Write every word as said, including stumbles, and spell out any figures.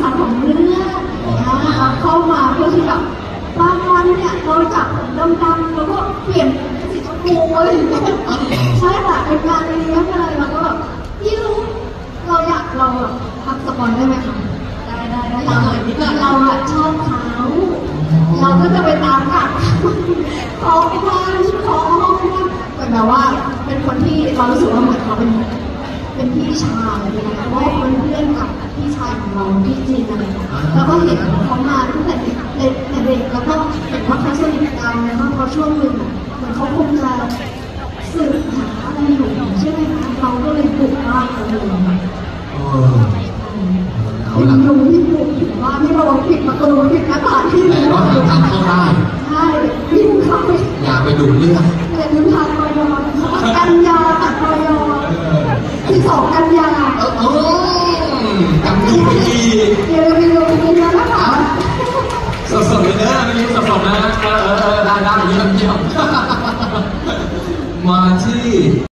สันของเรื่องนะเข้ามาเพื่อที่แบบบางวันเนี่ยเราจากดำๆแล้วก็เปลี่ยนสีชมพูอะไรอย่างเงี้ยใช่ค่ะเป็นงานเลี้ยงอะไรเราก็แบบพี่รู้เราอยากเราแบบพักสปอนได้ไหมคะได้ได้ได้เราเราอะชอบเขาเราก็จะไปตามกันขอบ้านขอห้องบ้านแต่แบบว่าเป็นคนที่เรารู้สึกว่าเหมือนเขาเป็นเป็นพี่ชายอะไรอย่างเงี้ยเพราะว่าเป็นเพื่อนกับพี่ชายของเราพี่จีนอะไรอย่างเงี้ยแล้วก็เห็นเขามาตั้งแต่เด็กเด็กแล้วก็เห็นว่าเขาสนิทกันแล้วก็พอช่วงหนึ่งเหมือนเขาคงจะสืบหาอะไรอยู่ใช่ไหมคะเราก็เลยบุกบ้านเขาเลยเป็นยุงที่บุกถึงบ้านที่เราปิดประตูปิดหน้าต่างที่แต่ก็ทางเข้าได้ใช่วิ่งเข้าไปอย่าไปดูเรื่องอย่าลืมทานกอยอกันยาตัดกอยอที่สองกันยาเออเออกันดีดีอย่าลืมไปดูกันยานะคะสดๆเลยนะไม่รู้สดๆนะเออเออได้ได้เยี่ยมเยี่ยมมาที่